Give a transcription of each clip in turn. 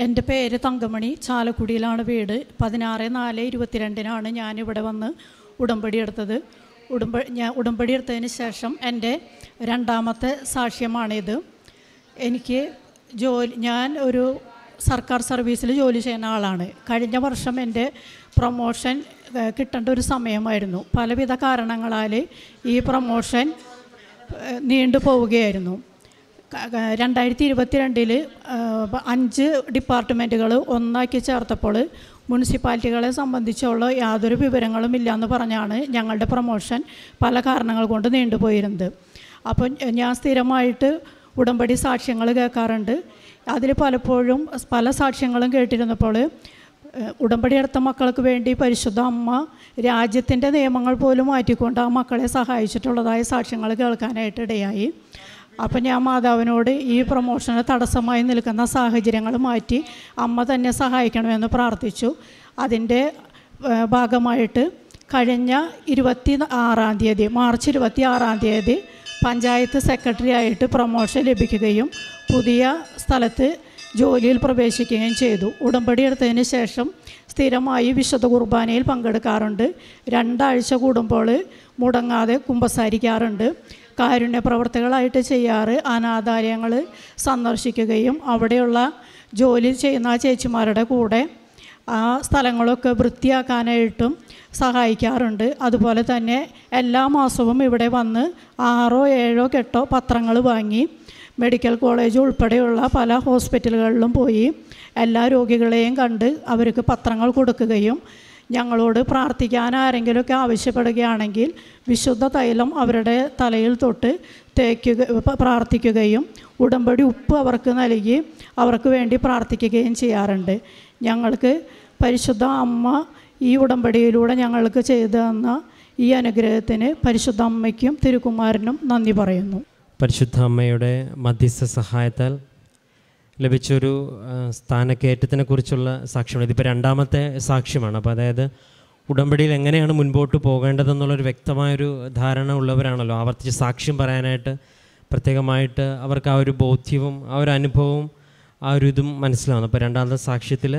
എൻ്റെ പേര് തങ്കമണി, ചാലക്കുടിയിലാണ് വീട്. 16/4/22 ഞാനിവിടെ വന്ന് ഉടമ്പടി എടുത്തത്. ഉടമ്പടി എടുത്തതിന് ശേഷം എൻ്റെ രണ്ടാമത്തെ സാക്ഷ്യമാണിത്. എനിക്ക് ഞാൻ ഒരു സർക്കാർ സർവീസിൽ ജോലി ചെയ്യുന്ന ആളാണ്. കഴിഞ്ഞ വർഷം എൻ്റെ പ്രൊമോഷൻ കിട്ടേണ്ട ഒരു സമയമായിരുന്നു. പലവിധ കാരണങ്ങളാൽ ഈ പ്രൊമോഷൻ നീണ്ടു പോവുകയായിരുന്നു. 2022 5 ഡിപ്പാർട്ട്മെൻറ്റുകൾ ഒന്നാക്കി ചേർത്തപ്പോൾ മുനിസിപ്പാലിറ്റികളെ സംബന്ധിച്ചുള്ള യാതൊരു വിവരങ്ങളും ഇല്ലയെന്ന് പറഞ്ഞാണ് ഞങ്ങളുടെ പ്രൊമോഷൻ പല കാരണങ്ങൾ കൊണ്ട് നീണ്ടുപോയിരുന്നത്. അപ്പോൾ ഞാൻ സ്ഥിരമായിട്ട് ഉടമ്പടി സാക്ഷ്യങ്ങൾ കേൾക്കാറുണ്ട്. അതിൽ പലപ്പോഴും പല സാക്ഷ്യങ്ങളും കേട്ടിരുന്നപ്പോൾ ഉടമ്പടി എടുത്ത മക്കൾക്ക് വേണ്ടി പരിശുദ്ധ അമ്മ രാജ്യത്തിൻ്റെ നിയമങ്ങൾ പോലും മാറ്റിക്കൊണ്ട് ആ മക്കളെ സഹായിച്ചിട്ടുള്ളതായ സാക്ഷ്യങ്ങൾ കേൾക്കാനായിട്ട് ഇടയായി. അപ്പം ഞാൻ മാതാവിനോട് ഈ പ്രൊമോഷന് തടസ്സമായി നിൽക്കുന്ന സാഹചര്യങ്ങൾ മാറ്റി അമ്മ തന്നെ സഹായിക്കണമെന്ന് പ്രാർത്ഥിച്ചു. അതിൻ്റെ ഭാഗമായിട്ട് കഴിഞ്ഞ 26-ാം തീയതി, മാർച്ച് 26-ാം തീയതി പഞ്ചായത്ത് സെക്രട്ടറി ആയിട്ട് പ്രൊമോഷൻ ലഭിക്കുകയും പുതിയ സ്ഥലത്ത് ജോലിയിൽ പ്രവേശിക്കുകയും ചെയ്തു. ഉടമ്പടി എടുത്തതിന് ശേഷം സ്ഥിരമായി വിശുദ്ധ കുർബാനയിൽ പങ്കെടുക്കാറുണ്ട്. 2 ആഴ്ച കൂടുമ്പോൾ മുടങ്ങാതെ കുമ്പസാരിക്കാറുണ്ട്. കാരുണ്യ പ്രവർത്തികളായിട്ട് ചെയ്യാറ്. അനാഥാലയങ്ങൾ സന്ദർശിക്കുകയും അവിടെയുള്ള ജോലി ചെയ്യുന്ന ചേച്ചിമാരുടെ കൂടെ ആ സ്ഥലങ്ങളൊക്കെ വൃത്തിയാക്കാനായിട്ടും സഹായിക്കാറുണ്ട്. അതുപോലെ തന്നെ എല്ലാ മാസവും ഇവിടെ വന്ന് 6, 7, 8 പത്രങ്ങൾ വാങ്ങി മെഡിക്കൽ കോളേജ് ഉൾപ്പെടെയുള്ള പല ഹോസ്പിറ്റലുകളിലും പോയി എല്ലാ രോഗികളെയും കണ്ട് അവർക്ക് പത്രങ്ങൾ കൊടുക്കുകയും ഞങ്ങളോട് പ്രാർത്ഥിക്കാൻ ആരെങ്കിലുമൊക്കെ ആവശ്യപ്പെടുകയാണെങ്കിൽ വിശുദ്ധ തൈലം അവരുടെ തലയിൽ തൊട്ട് പ്രാർത്ഥിക്കുകയും ഉടമ്പടി ഉപ്പ് അവർക്ക് നൽകി അവർക്ക് വേണ്ടി പ്രാർത്ഥിക്കുകയും ചെയ്യാറുണ്ട്. ഞങ്ങൾക്ക് പരിശുദ്ധ അമ്മ ഈ ഉടമ്പടിയിലൂടെ ഞങ്ങൾക്ക് ചെയ്തു തന്ന ഈ അനുഗ്രഹത്തിന് പരിശുദ്ധ അമ്മയ്ക്കും തിരുക്കുമാരനും നന്ദി പറയുന്നു. പരിശുദ്ധ അമ്മയുടെ മധ്യസ്ഥ സഹായത്താൽ ലഭിച്ചൊരു സ്ഥാനക്കയറ്റത്തിനെക്കുറിച്ചുള്ള സാക്ഷ്യമാണ്. ഇതിപ്പോൾ 2ാമത്തെ സാക്ഷ്യമാണ്. അപ്പോൾ അതായത് ഉടമ്പടിയിൽ എങ്ങനെയാണ് മുൻപോട്ട് പോകേണ്ടതെന്നുള്ളൊരു വ്യക്തമായൊരു ധാരണ ഉള്ളവരാണല്ലോ ആവർത്തിച്ച് സാക്ഷ്യം പറയാനായിട്ട് പ്രത്യേകമായിട്ട് അവർക്ക് ആ ഒരു ബോധ്യവും ആ ഒരു അനുഭവവും ആ ഒരു ഇതും മനസ്സിലാവുന്നു. അപ്പോൾ 2ാമത്തെ സാക്ഷ്യത്തിൽ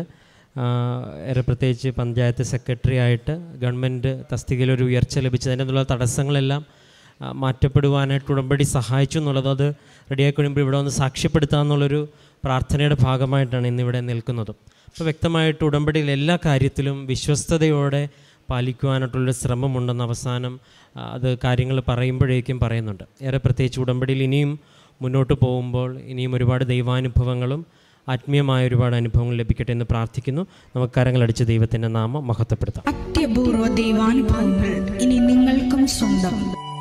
ഏറെ പ്രത്യേകിച്ച് പഞ്ചായത്ത് സെക്രട്ടറി ആയിട്ട് ഗവൺമെൻറ് തസ്തികയിലൊരു ഉയർച്ച ലഭിച്ചതിനുള്ള തടസ്സങ്ങളെല്ലാം മാറ്റപ്പെടുവാനായിട്ട് ഉടമ്പടി സഹായിച്ചു എന്നുള്ളത് അത് റെഡിയാക്കി കഴിയുമ്പോൾ ഇവിടെ വന്ന് സാക്ഷ്യപ്പെടുത്തുക എന്നുള്ളൊരു പ്രാർത്ഥനയുടെ ഭാഗമായിട്ടാണ് ഇന്നിവിടെ നിൽക്കുന്നത്. അപ്പോൾ വ്യക്തമായിട്ട് ഉടമ്പടിയിൽ എല്ലാ കാര്യത്തിലും വിശ്വസ്തയോടെ പാലിക്കുവാനായിട്ടുള്ളൊരു ശ്രമമുണ്ടെന്ന് അവസാനം അത് കാര്യങ്ങൾ പറയുമ്പോഴേക്കും പറയുന്നുണ്ട്. ഏറെ പ്രത്യേകിച്ച് ഉടമ്പടിയിൽ ഇനിയും മുന്നോട്ട് പോകുമ്പോൾ ഇനിയും ഒരുപാട് ദൈവാനുഭവങ്ങളും ആത്മീയമായ ഒരുപാട് അനുഭവങ്ങൾ ലഭിക്കട്ടെ എന്ന് പ്രാർത്ഥിക്കുന്നു. നമുക്ക് കരങ്ങളടിച്ച് ദൈവത്തിൻ്റെ നാമം മഹത്വപ്പെടുത്താം. അത്യപൂർവ ദൈവാനുഭവങ്ങൾ ഇനി നിങ്ങൾക്കും സ്വന്തം.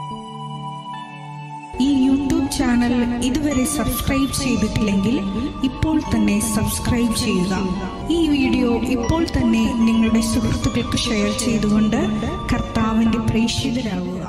ഈ യൂട്യൂബ് ചാനൽ ഇതുവരെ സബ്സ്ക്രൈബ് ചെയ്തിട്ടില്ലെങ്കിൽ ഇപ്പോൾ തന്നെ സബ്സ്ക്രൈബ് ചെയ്യുക. ഈ വീഡിയോ ഇപ്പോൾ തന്നെ നിങ്ങളുടെ സുഹൃത്തുക്കൾക്ക് ഷെയർ ചെയ്തുകൊണ്ട് കർത്താവിൻ്റെ പ്രേക്ഷിതരാകുക.